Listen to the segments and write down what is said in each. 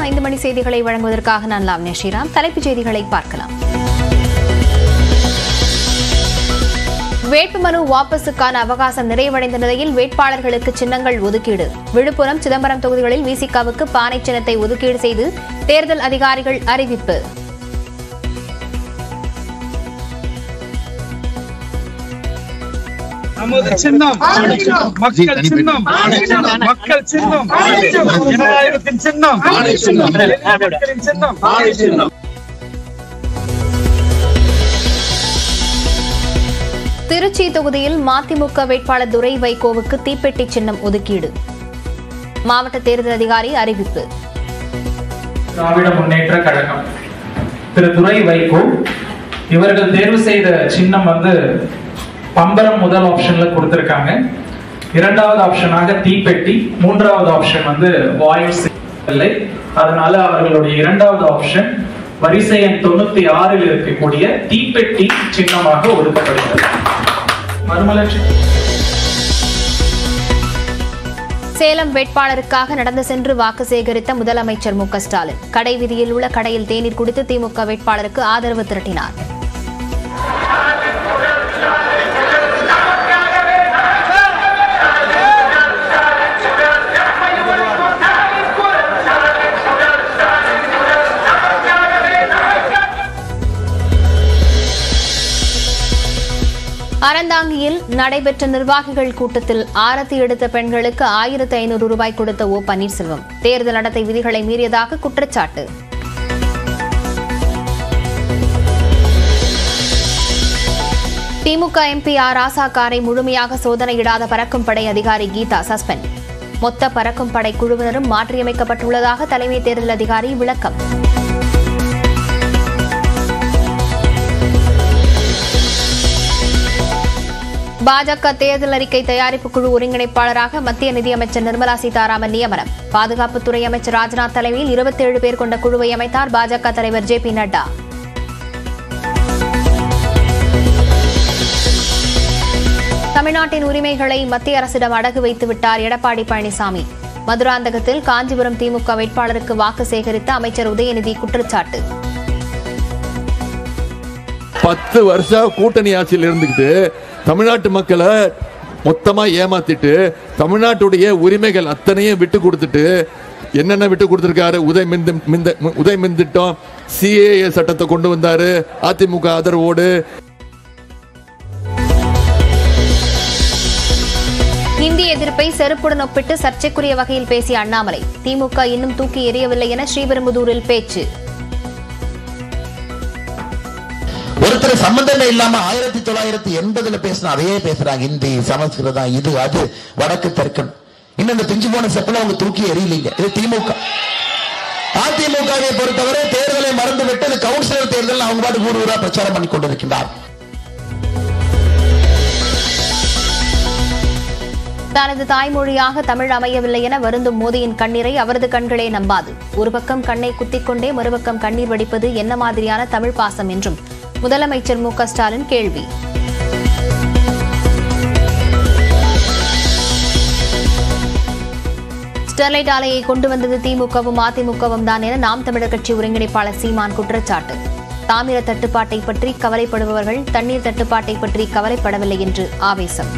5 மணி செய்திகளை வழங்குவதற்காக நான் லாவண்யா ஸ்ரீராம். தலைப்புச் செய்திகளை பார்க்கலாம். வேட்புமனு வாபஸுக்கான அவகாசம் நிறைவடைந்த நிலையில் வேட்பாளர்களுக்கு சின்னங்கள் ஒதுக்கீடு. விழுப்புரம், சிதம்பரம் தொகுதிகளில் விசிகாவுக்கு பானை சின்னத்தை ஒதுக்கீடு செய்து தேர்தல் அதிகாரிகள் அறிவிப்பு. நமது சின்னம் மக்கள் சின்னம், மக்கள் சின்னம், ஜனநாயகத்தின் சின்னம், மக்களின் சின்னம். திருச்சி தொகுதியில் மதிமுக வேட்பாளர் துரை வைகோவுக்கு தீப்பெட்டி சின்னம் ஒதுக்கீடு. மாவட்ட தேர்தல் அதிகாரி அறிவிப்பு. திராவிட முன்னேற்ற கழகம் திரு துரை வைகோ இவர்கள் தேர்வு செய்த சின்னம் பம்பரம் முதல் ஆப்ஷன்ல கொடுத்திருக்காங்க. இரண்டாவது ஆப்ஷனாக தீப்பெட்டி, மூன்றாவது ஆப்ஷன் வாய்ஸ் இல்லை. அதனால அவர்களுடைய இரண்டாவது ஆப்ஷன் வரிசை எண் 96 இருக்கக்கூடிய தீப்பெட்டி சின்னமாக ஒதுக்கப்படுகிறது. மறுமலர்ச்சி சேலம் வேட்பாளருக்காக நடந்து சென்று வாக்கு சேகரித்த முதலமைச்சர் மு.க. ஸ்டாலின் கடை வீதியில் உள்ள கடையில் தேநீர் குடித்து திமுக வேட்பாளருக்கு ஆதரவு திரட்டினார். அறந்தாங்கியில் நடைபெற்ற நிர்வாகிகள் கூட்டத்தில் ஆரத்தி எடுத்த பெண்களுக்கு 1500 ரூபாய் கொடுத்த ஓ பன்னீர்செல்வம் தேர்தல் நடத்தை விதிகளை மீறியதாக குற்றச்சாட்டு. திமுக எம்பி ஆர் ராசா காரை முழுமையாக சோதனையிடாத பறக்கும் படை அதிகாரி கீதா சஸ்பெண்ட். மொத்த பறக்கும் படை குழுவினரும் மாற்றியமைக்கப்பட்டுள்ளதாக தலைமை தேர்தல் அதிகாரி விளக்கம். பாஜக தேர்தல் அறிக்கை தயாரிப்பு குழு ஒருங்கிணைப்பாளராக மத்திய நிதியமைச்சர் நிர்மலா சீதாராமன் நியமனம். பாதுகாப்புத்துறை அமைச்சர் ராஜ்நாத் தலைமையில் 27 பேர் கொண்ட குழுவை அமைத்தார் பாஜக தலைவர் ஜே.பி. நட்டா. தமிழ்நாட்டின் உரிமைகளை மத்திய அரசிடம் அடகு வைத்து விட்டார் எடப்பாடி பழனிசாமி. மதுராந்தகத்தில் காஞ்சிபுரம் திமுக வேட்பாளருக்கு வாக்கு சேகரித்த அமைச்சர் உதயநிதி குற்றச்சாட்டு. 10 வருஷம் கூட்டணி ஆட்சியில் இருந்துகிட்டு தமிழ்நாட்டு மக்களை மொத்தமா ஏமாத்திட்டு தமிழ்நாட்டுடைய உரிமைகள் அத்தனையும் விட்டு கொடுத்துட்டு என்னென்ன விட்டு கொடுத்திருக்காரு? உதயமின் திட்டம், சிஏஏ சட்டத்தை கொண்டு வந்தாரு அதிமுக ஆதரவோடு. இந்தி எதிர்ப்பை செருப்புடன் ஒப்பிட்டு சர்ச்சைக்குரிய வகையில் பேசிய அண்ணாமலை திமுக இன்னும் தூக்கி எறியவில்லை என ஸ்ரீபெரும்புதூரில் பேச்சு. ஒருத்தர் சம்பந்தமே இல்லாம 1980 பேசின அதையே பேசுறாங்க. இந்தி, சமஸ்கிருதம், இது அது, வடக்கு தெற்கன். இன்னும் இந்த பிஞ்சு போன செப்பல அவங்க தூக்கி எறியலீங்க. இது திமுக. அதிமுகவை பொறுத்தவரை தேர்தலை மறந்துவிட்டு கவுன்சிலர் தேர்தல் அவங்க பாட்டு ஊரூரா பிரச்சாரம் பண்ணி கொண்டிருக்கின்றார். தனது தாய்மொழியாக தமிழ் அமையவில்லை என வருந்தும் மோடியின் கண்ணீரை அவரது கண்களே நம்பாது. ஒரு பக்கம் கண்ணை குத்திக்கொண்டே மறுபக்கம் கண்ணீர் வடிப்பது என்ன மாதிரியான தமிழ் பாசம் என்றும் முதலமைச்சர் மு.க. ஸ்டாலின் கேள்வி. ஸ்டெர்லைட் ஆலையை கொண்டு வந்தது திமுகவும் அதிமுகவும் தான் என நாம் தமிழர் கட்சி ஒருங்கிணைப்பாளர் சீமான் குற்றச்சாட்டு. தாமிர தட்டுப்பாட்டை பற்றி கவலைப்படுபவர்கள் தண்ணீர் தட்டுப்பாட்டை பற்றி கவலைப்படவில்லை என்று ஆவேசம்.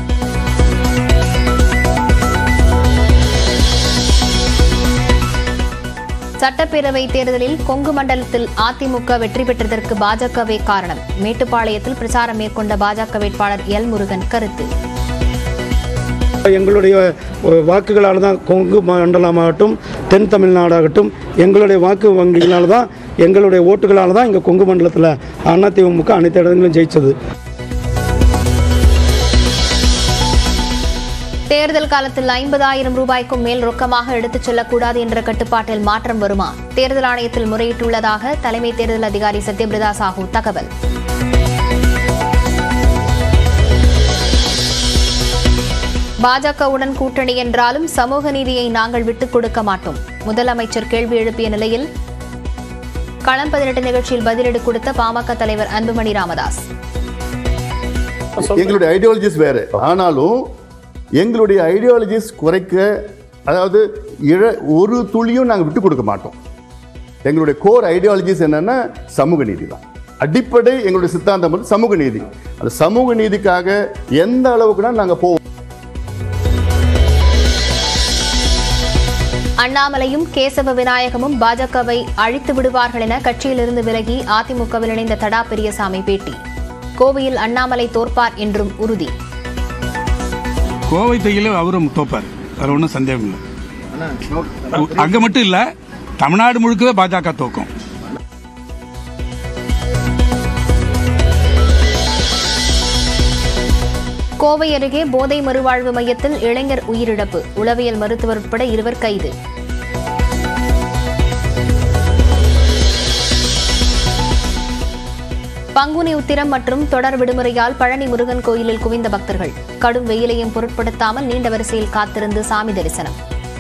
சட்டப்பேரவை தேர்தலில் கொங்கு மண்டலத்தில் அதிமுக வெற்றி பெற்றதற்கு பாஜகவே காரணம். மேட்டுப்பாளையத்தில் பிரச்சாரம் மேற்கொண்ட பாஜக வேட்பாளர் எல். முருகன் கருத்து. எங்களுடைய வாக்குகளால் தான் கொங்கு மண்டலமாகட்டும், தென் தமிழ்நாடாகட்டும், எங்களுடைய வாக்கு வங்கிகளால் தான், எங்களுடைய ஓட்டுகளால் தான் இங்கே கொங்கு மண்டலத்தில் அதிமுக அனைத்து இடங்களிலும் ஜெயிச்சது. தேர்தல் காலத்தில் 50,000 ரூபாய்க்கும் மேல் ரொக்கமாக எடுத்துச் செல்லக்கூடாது என்ற கட்டுப்பாட்டில் மாற்றம் வருமா? தேர்தல் ஆணையத்தில் முறையிட்டுள்ளதாக தலைமை தேர்தல் அதிகாரி சத்யபிரதா சாஹூ தகவல். பாஜகவுடன் கூட்டணி என்றாலும் சமூக நீதியை நாங்கள் விட்டுக் கொடுக்க மாட்டோம். முதலமைச்சர் கேள்வி எழுப்பிய நிலையில் களம் 18 நிகழ்ச்சியில் பதிலடி கொடுத்த பாமக தலைவர் அன்புமணி ராமதாஸ். எங்களுடைய ஐடியாலஜிஸ் வேற, ஆனாலும் எங்களுடைய ஐடியாலஜிஸ் குறைக்க, அதாவது ஒரு துளியும் நாங்கள் விட்டு கொடுக்க மாட்டோம். எங்களுடைய கோர் ஐடியாலஜிஸ் என்னன்னா சமூக நீதி தான். அடிப்படை எங்களுடைய சித்தாந்தம் வந்து சமூக நீதி. அந்த சமூக நீதிக்காக எந்த அளவுக்குனா நாங்க போவோம். அண்ணாமலையும் கேசவ விநாயகமும் பாஜகவை அழித்து விடுவார்கள் என கட்சியிலிருந்து விலகி அதிமுகவில் இணைந்த தடா பெரியசாமி பேட்டி. கோவையில் அண்ணாமலை தோற்பார் என்றும் உறுதி. கோவை தையில அவரும் தோப்பார், அதுல ஒன்றும் சந்தேகம் இல்லை. அங்க மட்டும் இல்ல, தமிழ்நாடு முழுக்கவே பாஜக தோக்கும். கோவை அருகே போதை மறுவாழ்வு மையத்தில் இளைஞர் உயிரிழப்பு. உளவியல் மருத்துவர் உட்பட 2 கைது. பங்குனி உத்திரம் மற்றும் தொடர் விடுமுறையால் பழனி முருகன் கோயிலில் குவிந்த பக்தர்கள். கடும் வெயிலையும் பொருட்படுத்தாமல் நீண்ட வரிசையில் காத்திருந்து சாமி தரிசனம்.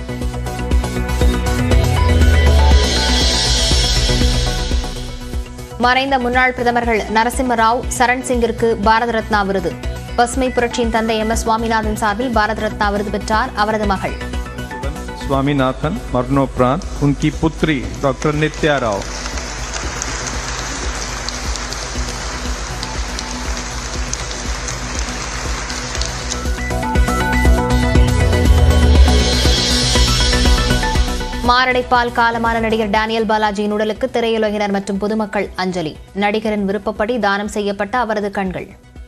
மறைந்த முன்னாள் பிரதமர்கள் நரசிம்மராவ், சரண் சிங்கிற்கு பாரத ரத்னா விருது. பசுமை புரட்சியின் தந்தை MS சுவாமிநாதன் சார்பில் பாரத ரத்னா விருது பெற்றார் அவரது மகள். स्वामीनाथन मरणोपरांत उनकी पुत्री डॉक्टर नित्या राव. மாரடைப்பால் காலமான நடிகர் டேனியல் பாலாஜியின் உடலுக்கு திரையுலகினர் மற்றும் பொதுமக்கள் அஞ்சலி. நடிகரின் விருப்பப்படி தானம் செய்யப்பட்ட அவரது கண்கள்.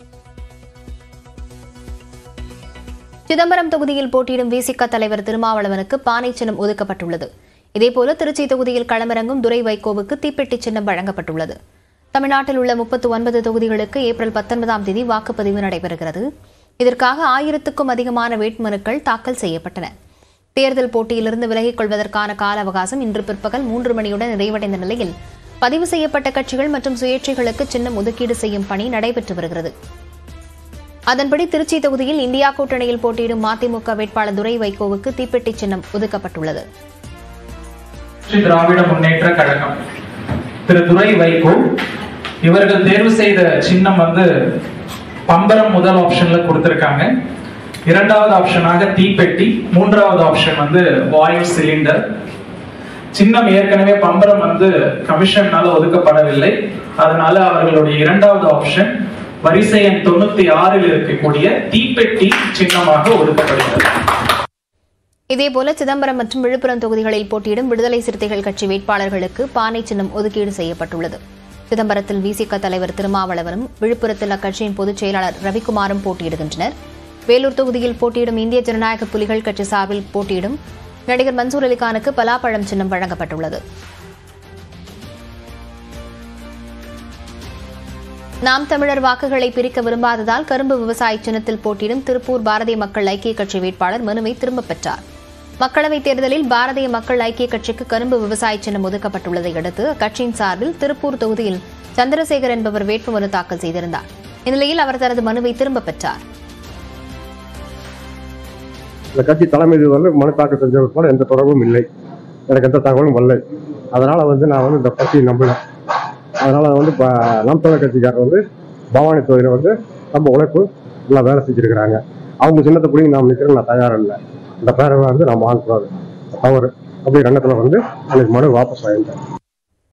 சிதம்பரம் தொகுதியில் போட்டியிடும் விசிக தலைவர் திருமாவளவனுக்கு பானை சின்னம் ஒதுக்கப்பட்டுள்ளது. இதேபோல திருச்சி தொகுதியில் களமிறங்கும் துரை வைகோவுக்கு தீப்பெட்டி சின்னம் வழங்கப்பட்டுள்ளது. தமிழ்நாட்டில் உள்ள 39 தொகுதிகளுக்கு ஏப்ரல் 19ஆம் தேதி வாக்குப்பதிவு நடைபெறுகிறது. இதற்காக 1000க்கும் அதிகமான வேட்புமனுக்கள் தாக்கல் செய்யப்பட்டன. தேர்தல் போட்டியிலிருந்து விலகிக் கொள்வதற்கான கால அவகாசம் இன்று பிற்பகல் 3 மணியுடன் நிறைவடைந்த நிலையில் பதிவு செய்யப்பட்ட கட்சிகள் மற்றும் சுயேட்சைகளுக்கு சின்னம் ஒதுக்கீடு செய்யும் பணி நடைபெற்று வருகிறது. அதன்படி திருச்சி தொகுதியில் இந்தியா கூட்டணியில் போட்டியிடும் மதிமுக வேட்பாளர் துரை வைகோவுக்கு தீப்பெட்டி சின்னம் ஒதுக்கப்பட்டுள்ளது. திராவிட முன்னேற்ற கழகம் திரு துரை வைகோ இவர்கள் தேர்வு செய்த சின்னம் வந்து பம்பரம் முதல் ஆப்ஷன்ல கொடுத்திருக்காங்க. 2வது ஆப்ஷனாக தீப்பெட்டி, 3வது ஆப்ஷன் வந்து வாயு சிலிண்டர். சின்னம் ஏற்கனவே பம்பரம் வந்து கமிஷனால ஒதுக்கப்படவில்லை. அதனால அவர்களுடைய 2வது ஆப்ஷன் வரிசை எண் 96 இருக்கக்கூடிய தீப்பெட்டி சின்னமாக ஒதுக்கப்படுகிறது. இதேபோல சிதம்பரம் மற்றும் விழுப்புரம் தொகுதிகளில் போட்டியிடும் விடுதலை சிறுத்தைகள் கட்சி வேட்பாளர்களுக்கு பானை சின்னம் ஒதுக்கீடு செய்யப்பட்டுள்ளது. சிதம்பரத்தில் விசிக தலைவர் திருமாவளவனும், விழுப்புரத்தில் அக்கட்சியின் பொதுச் செயலாளர் ரவிக்குமாரும் போட்டியிடுகின்றனர். வேலூர் தொகுதியில் போட்டியிடும் இந்திய ஜனநாயக புலிகள் கட்சி சார்பில் போட்டியிடும் நடிகர் மன்சூர் அலிகானுக்கு பலாப்பழம் சின்னம் வழங்கப்பட்டுள்ளது. நாம் தமிழர் வாக்குகளை பிரிக்க விரும்பாததால் கரும்பு விவசாய சின்னத்தில் போட்டியிடும் திருப்பூர் பாரதிய மக்கள் ஐக்கிய கட்சி வேட்பாளர் மனுவை திரும்பப் பெற்றார். மக்களவைத் தேர்தலில் பாரதிய மக்கள் ஐக்கிய கட்சிக்கு கரும்பு விவசாய சின்னம் ஒதுக்கப்பட்டுள்ளதை அடுத்து அக்கட்சியின் சார்பில் திருப்பூர் தொகுதியில் சந்திரசேகர் என்பவர் வேட்புமனு தாக்கல் செய்திருந்தார். இந்நிலையில் அவர் தனது மனுவை திரும்பப் பெற்றார். இந்த கட்சி தலைமை மனு தாக்கல் செஞ்சவர்களோட எந்த தொடர்பும் இல்லை, எனக்கு எந்த தகவலும் வரலை. அதனால நான் இந்த கட்சியை நம்பல. அதனால நாம் தமிழர் கட்சிக்காரர் பவானி தொகுதியில் நம்ம உழைப்பு நல்லா வேலை செஞ்சிருக்கிறாங்க. அவங்க சின்னத்தை பிடிங்க நாம் நிற்கிறேன், நான் தயாரம் இல்லை. இந்த பேரவை நான் வாங்கக்கூடாது, தவறு அப்படி ரங்கத்தில் அன்னைக்கு மனு வாபஸ் வாங்கிட்டேன்.